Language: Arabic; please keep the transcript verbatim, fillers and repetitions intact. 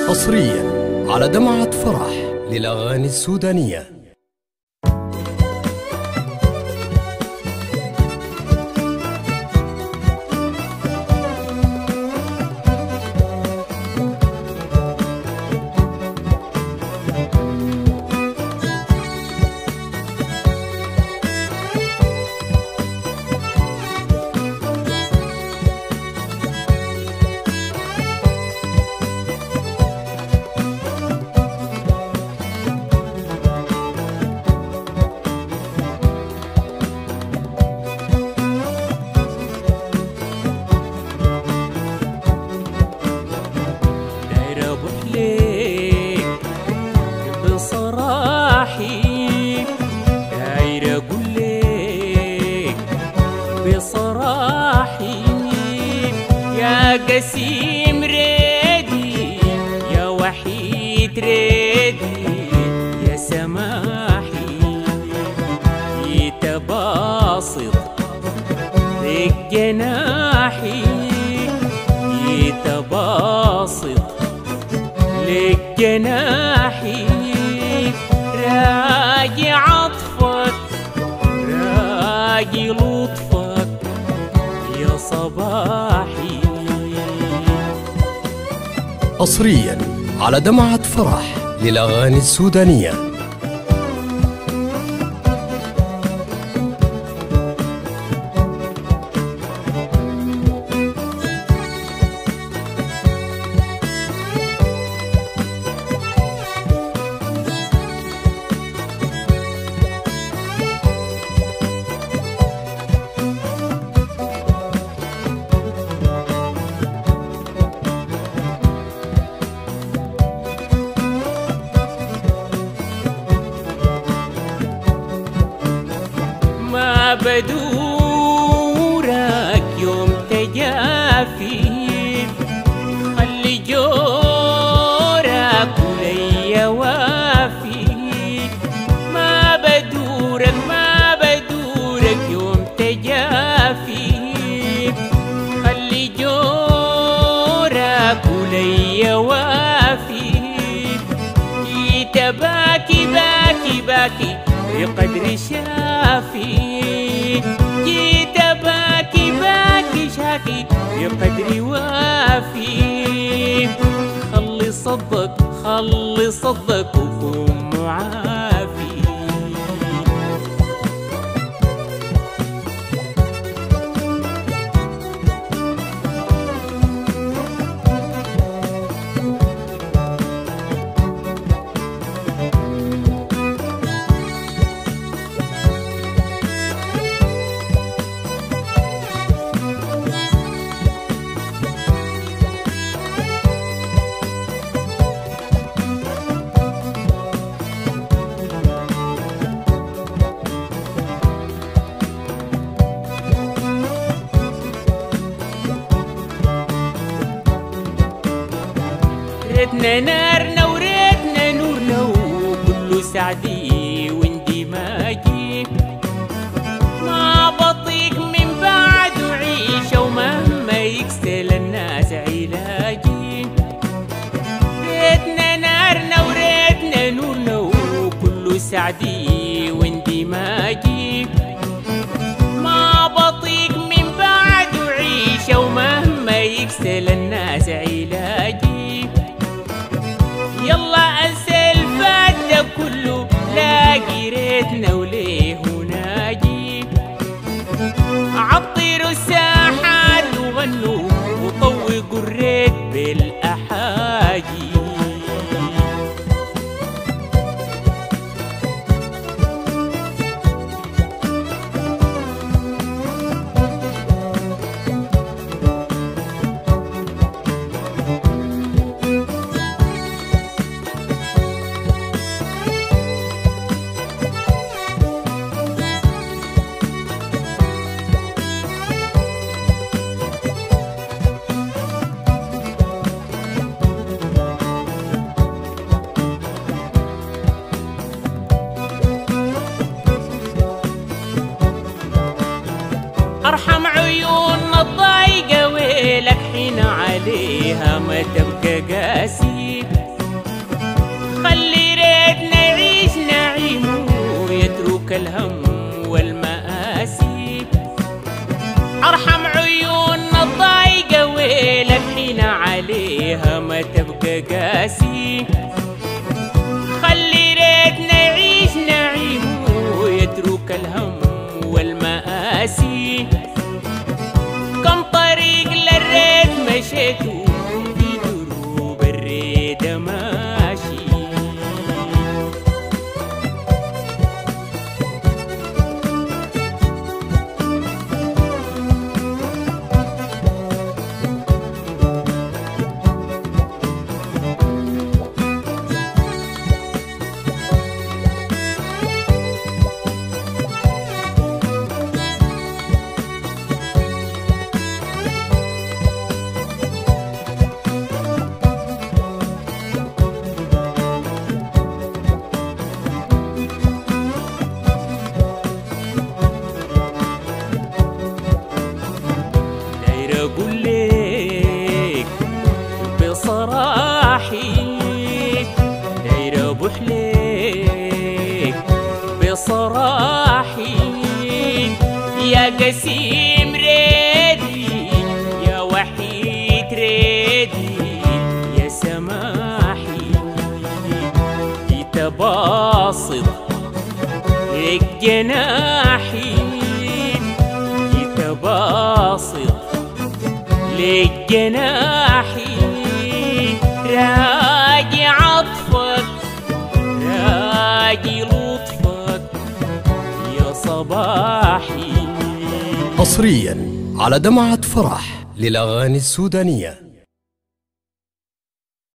حصريا على دمعة فرح للأغاني السودانية. بصراحي يا قسيم ريدي يا وحيد ريدي يا سماحي يتباسط لك جناحي يتباسط لك جناحي راجي عطفك راجي لطفك يا صباحي. حصريا على دمعة فرح للأغاني السودانية. ما بدورك يوم تجافي خلي جورك ولي وافي. ما بدورك ما بدورك يوم تجافي خلي جورك ولي وافي. يتباكي باكي باكي بقدر شافي جيت باكي باكي شاكي بقدر وافي. خلي صدق خلي صدق وكون معافي. ريتنا نارنا وريتنا نورنا وكله سعدي واندماجي. ما بطيق من بعد وعيشه ومهما يكسل الناس علاجي. ريتنا نارنا وريتنا نورنا وكله سعدي واندماجي. ما بطيق من بعد وعيشه ومهما يكسل الناس علاجي. يلا انسى الفات ده كله لاقي ريتنا وليه ناجي. عطروا الساحات وغنوا وطوقوا الريت بالاحاجي. عليها ما تبقى قاسي. خلي ريت نعيش نعيم ويترك الهم والمآسي. ارحم عيوننا الضايقة ويل الحين عليها ما تبقى قاسي. خلي ريت نعيش نعيم ويترك الهم والمآسي. كم طريق للريت مشيته في دروب الريد ماشي. أقول لك بصراحي داير أبوح لك بصراحي. يا قسيم ريدي يا وحيد ريدي يا سماحي. يتباسط لك جناحي يتباسط لك جناحي. راجي عطفك راجي لطفك يا صباحي. حصريا على دمعة فرح للأغاني السودانية.